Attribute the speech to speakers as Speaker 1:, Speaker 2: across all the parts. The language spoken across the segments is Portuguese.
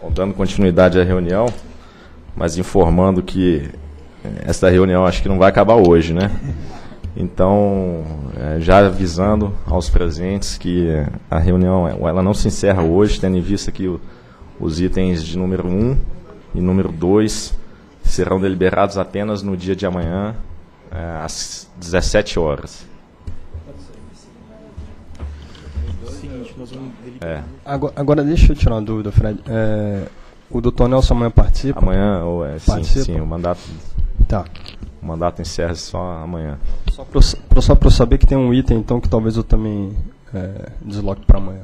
Speaker 1: Bom, dando continuidade à reunião, mas informando que essa reunião acho que não vai acabar hoje, né? Então, já avisando aos presentes que a reunião ela não se encerra hoje, tendo em vista que os itens de número 1 e número 2 serão deliberados apenas no dia de amanhã, às 17 horas.
Speaker 2: Agora deixa eu tirar uma dúvida, Fred. O doutor Nelson amanhã participa?
Speaker 1: Amanhã, sim, o mandato.
Speaker 2: Tá.
Speaker 1: O mandato encerra só amanhã.
Speaker 2: Só para eu saber que tem um item, então, que talvez eu também desloque para amanhã.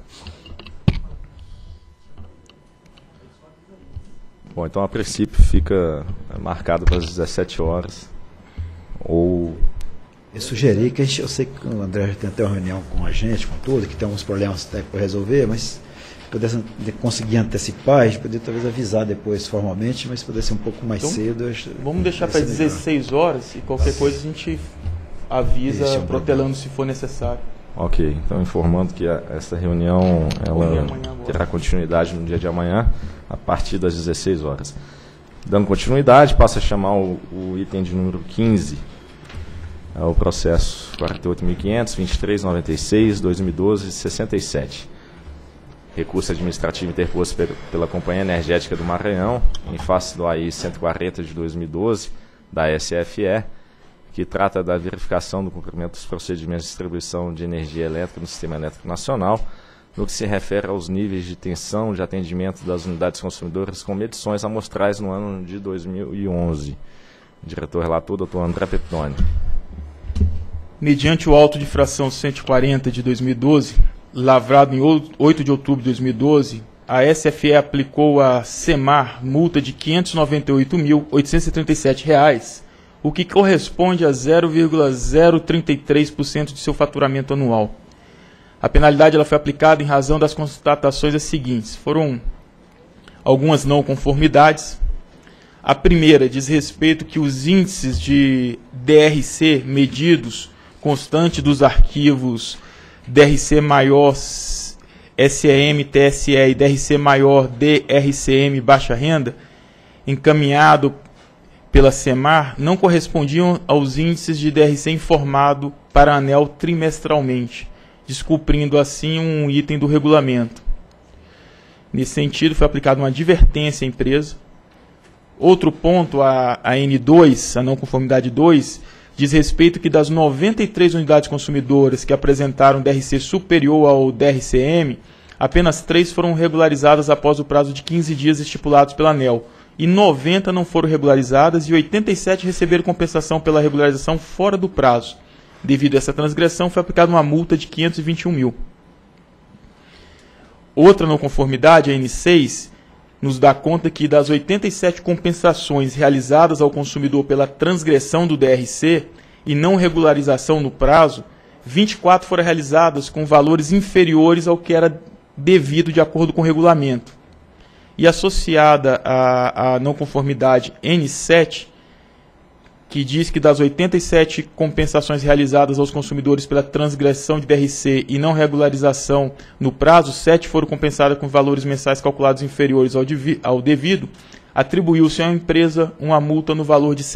Speaker 1: Bom, então a princípio fica marcado para as 17 horas. Ou...
Speaker 3: Eu sugeri que eu sei que o André já tem até uma reunião com a gente, com tudo, que tem uns problemas técnicos para resolver, mas pudesse conseguir antecipar, a gente poderia talvez avisar depois formalmente, mas pudesse ser um pouco mais cedo.
Speaker 4: Vamos deixar para 16 horas e qualquer coisa a gente avisa, protelando se for necessário.
Speaker 1: Ok, então informando que essa reunião ela terá continuidade no dia de amanhã, a partir das 16 horas. Dando continuidade, passa a chamar o item de número 15, o processo 48.500, 2396, 2012, 67. Recurso administrativo interposto pela Companhia Energética do Maranhão, em face do AI 140 de 2012, da SFE, que trata da verificação do cumprimento dos procedimentos de distribuição de energia elétrica no Sistema Elétrico Nacional, no que se refere aos níveis de tensão de atendimento das unidades consumidoras com medições amostrais no ano de 2011. Diretor relator, Dr. André Peptoni.
Speaker 4: Mediante o auto de infração 140 de 2012, lavrado em 8 de outubro de 2012, a SFE aplicou a SEMAR multa de R$ 598.837, o que corresponde a 0,033% de seu faturamento anual. A penalidade ela foi aplicada em razão das constatações as seguintes. Foram algumas não conformidades. A primeira diz respeito que os índices de DRC medidos constante dos arquivos DRC maior SEM, TSE e DRC maior DRCM baixa renda, encaminhado pela SEMAR, não correspondiam aos índices de DRC informado para a ANEEL trimestralmente, descumprindo assim um item do regulamento. Nesse sentido, foi aplicada uma advertência à empresa. Outro ponto, a N2, a não conformidade 2, diz respeito que das 93 unidades consumidoras que apresentaram DRC superior ao DRCM, apenas 3 foram regularizadas após o prazo de 15 dias estipulados pela ANEEL, e 90 não foram regularizadas e 87 receberam compensação pela regularização fora do prazo. Devido a essa transgressão, foi aplicada uma multa de R$ 521 mil. Outra não conformidade, a N6, nos dá conta que das 87 compensações realizadas ao consumidor pela transgressão do DRC e não regularização no prazo, 24 foram realizadas com valores inferiores ao que era devido de acordo com o regulamento. E associada à não conformidade N7, que diz que das 87 compensações realizadas aos consumidores pela transgressão de DRC e não regularização no prazo, 7 foram compensadas com valores mensais calculados inferiores ao devido, atribuiu-se à empresa uma multa no valor de R$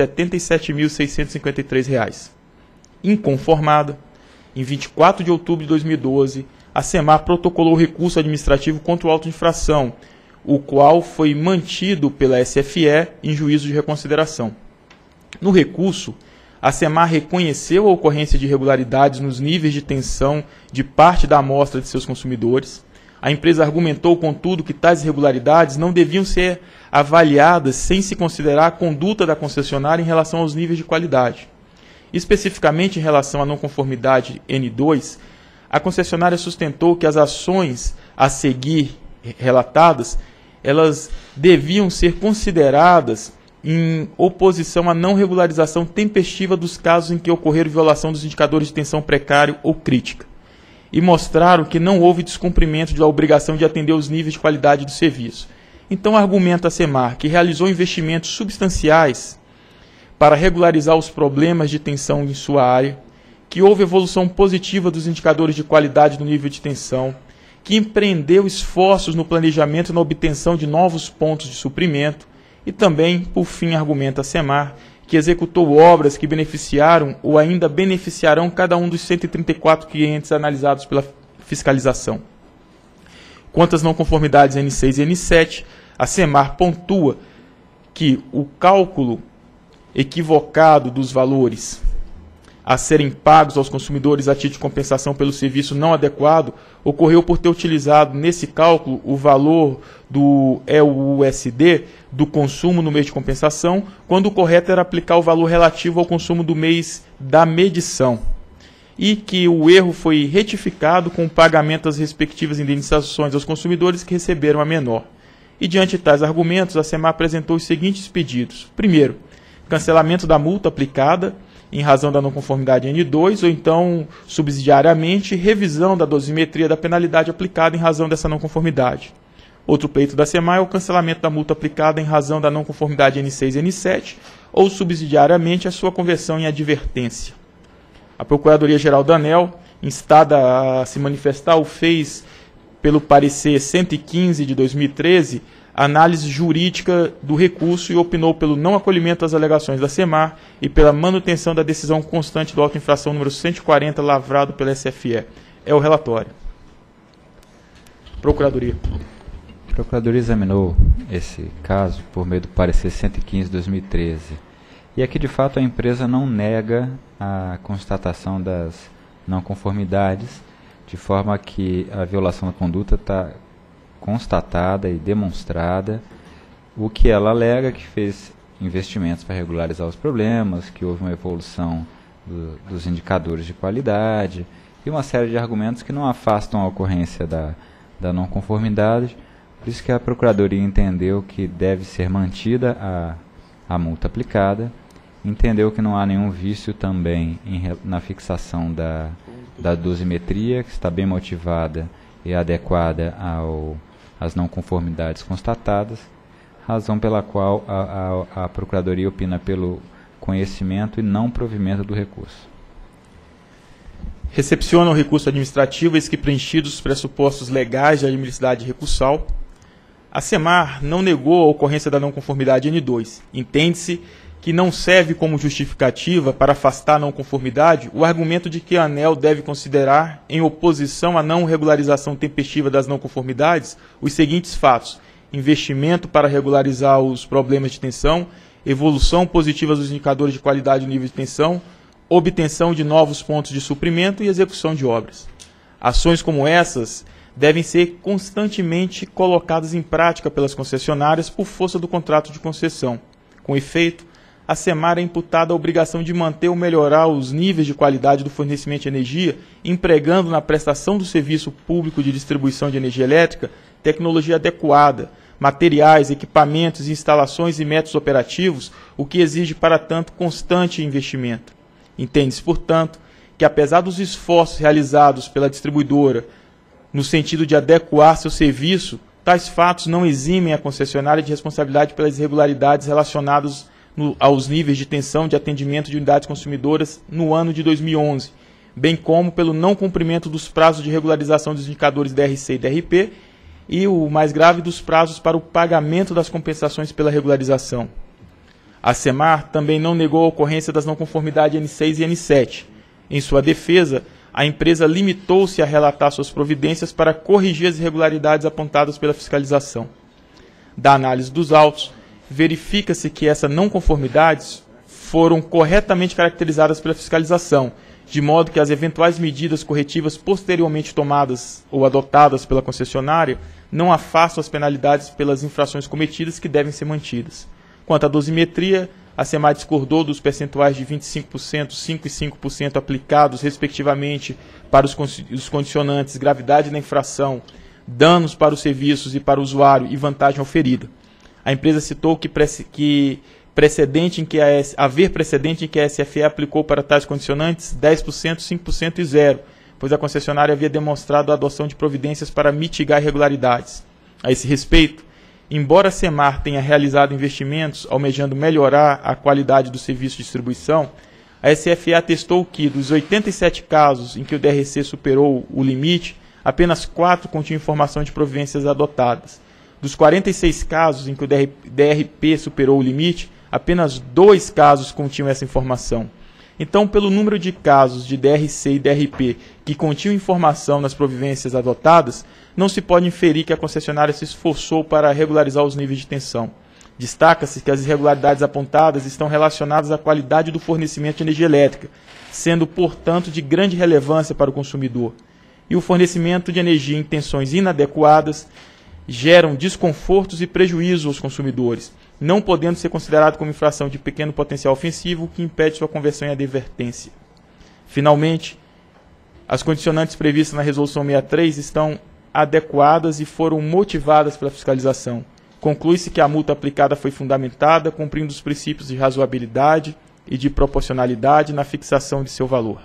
Speaker 4: 77.653. Inconformada, em 24 de outubro de 2012, a SEMAR protocolou recurso administrativo contra o auto de infração, o qual foi mantido pela SFE em juízo de reconsideração. No recurso, a SEMAR reconheceu a ocorrência de irregularidades nos níveis de tensão de parte da amostra de seus consumidores. A empresa argumentou, contudo, que tais irregularidades não deviam ser avaliadas sem se considerar a conduta da concessionária em relação aos níveis de qualidade. Especificamente em relação à não conformidade N2, a concessionária sustentou que as ações a seguir relatadas, elas deviam ser consideradas em oposição à não regularização tempestiva dos casos em que ocorreram violação dos indicadores de tensão precário ou crítica, e mostraram que não houve descumprimento da obrigação de atender os níveis de qualidade do serviço. Então argumenta a SEMAR que realizou investimentos substanciais para regularizar os problemas de tensão em sua área, que houve evolução positiva dos indicadores de qualidade do nível de tensão, que empreendeu esforços no planejamento e na obtenção de novos pontos de suprimento, e também, por fim, argumenta a SEMAR, que executou obras que beneficiaram ou ainda beneficiarão cada um dos 134 clientes analisados pela fiscalização. Quanto às não conformidades N6 e N7, a SEMAR pontua que o cálculo equivocado dos valores a serem pagos aos consumidores a título de compensação pelo serviço não adequado ocorreu por ter utilizado nesse cálculo o valor do EUSD do consumo no mês de compensação, quando o correto era aplicar o valor relativo ao consumo do mês da medição, e que o erro foi retificado com o pagamento das respectivas indenizações aos consumidores que receberam a menor. E diante de tais argumentos, a SEMAR apresentou os seguintes pedidos. Primeiro, cancelamento da multa aplicada em razão da não conformidade N2, ou então, subsidiariamente, revisão da dosimetria da penalidade aplicada em razão dessa não conformidade. Outro pleito da SEMAR é o cancelamento da multa aplicada em razão da não conformidade N6 e N7, ou subsidiariamente a sua conversão em advertência. A Procuradoria-Geral da ANEEL, instada a se manifestar, o fez pelo parecer 115 de 2013, análise jurídica do recurso, e opinou pelo não acolhimento das alegações da SEMAR e pela manutenção da decisão constante do auto-infração número 140, lavrado pela SFE. É o relatório. Procuradoria.
Speaker 5: A Procuradoria examinou esse caso por meio do parecer 115 de 2013. E aqui, de fato, a empresa não nega a constatação das não conformidades, de forma que a violação da conduta está constatada e demonstrada. O que ela alega que fez investimentos para regularizar os problemas, que houve uma evolução dos indicadores de qualidade e uma série de argumentos que não afastam a ocorrência da não conformidade. Por isso que a Procuradoria entendeu que deve ser mantida a multa aplicada, entendeu que não há nenhum vício também na fixação da dosimetria, que está bem motivada e adequada às não conformidades constatadas, razão pela qual a Procuradoria opina pelo conhecimento e não provimento do recurso.
Speaker 4: Recepciona o recurso administrativo, eis que preenchidos os pressupostos legais de admissibilidade recursal. A SEMAR não negou a ocorrência da não conformidade N2. Entende-se que não serve como justificativa para afastar a não conformidade o argumento de que a ANEEL deve considerar, em oposição à não regularização tempestiva das não conformidades, os seguintes fatos: investimento para regularizar os problemas de tensão, evolução positiva dos indicadores de qualidade do nível de tensão, obtenção de novos pontos de suprimento e execução de obras. Ações como essas devem ser constantemente colocadas em prática pelas concessionárias por força do contrato de concessão. Com efeito, a SEMAR é imputada a obrigação de manter ou melhorar os níveis de qualidade do fornecimento de energia, empregando na prestação do serviço público de distribuição de energia elétrica tecnologia adequada, materiais, equipamentos, instalações e métodos operativos, o que exige, para tanto, constante investimento. Entende-se, portanto, que apesar dos esforços realizados pela distribuidora no sentido de adequar seu serviço, tais fatos não eximem a concessionária de responsabilidade pelas irregularidades relacionadas aos níveis de tensão de atendimento de unidades consumidoras no ano de 2011, bem como pelo não cumprimento dos prazos de regularização dos indicadores DRC e DRP e, o mais grave, dos prazos para o pagamento das compensações pela regularização. A SEMAR também não negou a ocorrência das não conformidades N6 e N7. Em sua defesa, a empresa limitou-se a relatar suas providências para corrigir as irregularidades apontadas pela fiscalização. Da análise dos autos, verifica-se que essas não conformidades foram corretamente caracterizadas pela fiscalização, de modo que as eventuais medidas corretivas posteriormente tomadas ou adotadas pela concessionária não afastam as penalidades pelas infrações cometidas, que devem ser mantidas. Quanto à dosimetria, a SEMAR discordou dos percentuais de 25%, 5% e 5% aplicados, respectivamente, para os condicionantes gravidade da infração, danos para os serviços e para o usuário e vantagem oferida. A empresa citou que haver precedente em que a SFE aplicou para tais condicionantes 10%, 5% e 0%, pois a concessionária havia demonstrado a adoção de providências para mitigar irregularidades. A esse respeito, embora a SEMAR tenha realizado investimentos almejando melhorar a qualidade do serviço de distribuição, a SFE atestou que, dos 87 casos em que o DRC superou o limite, apenas 4 continham informação de providências adotadas. Dos 46 casos em que o DRP superou o limite, apenas 2 casos continham essa informação. Então, pelo número de casos de DRC e DRP que continham informação nas providências adotadas, não se pode inferir que a concessionária se esforçou para regularizar os níveis de tensão. Destaca-se que as irregularidades apontadas estão relacionadas à qualidade do fornecimento de energia elétrica, sendo, portanto, de grande relevância para o consumidor. E o fornecimento de energia em tensões inadequadas geram desconfortos e prejuízos aos consumidores, não podendo ser considerado como infração de pequeno potencial ofensivo que impede sua conversão em advertência. Finalmente, as condicionantes previstas na Resolução 63 estão adequadas e foram motivadas pela fiscalização. Conclui-se que a multa aplicada foi fundamentada, cumprindo os princípios de razoabilidade e de proporcionalidade na fixação de seu valor.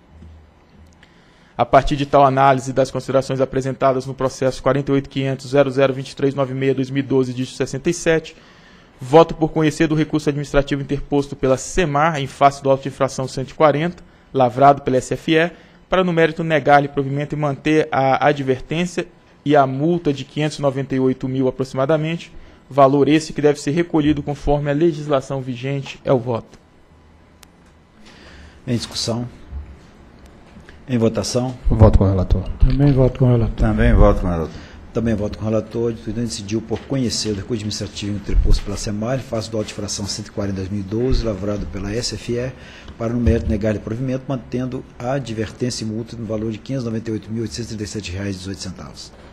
Speaker 4: A partir de tal análise das considerações apresentadas no processo 48.500.002396/2012, dígito 67, voto por conhecer do recurso administrativo interposto pela SEMAR em face do auto de infração 140, lavrado pela SFE, para no mérito negar-lhe provimento e manter a advertência e a multa de 598 mil aproximadamente, valor esse que deve ser recolhido conforme a legislação vigente. É o voto.
Speaker 3: Em discussão. Em votação.
Speaker 2: Voto com o relator.
Speaker 6: Também voto com o relator.
Speaker 3: Também voto com o relator. Também voto com o relator. O presidente decidiu por conhecer o recurso administrativo interposto pela SEMAR em face do auto de infração 140/2012, lavrado pela SFE, para no mérito negar-lhe provimento, mantendo a advertência e multa no valor de R$ 598.837,18.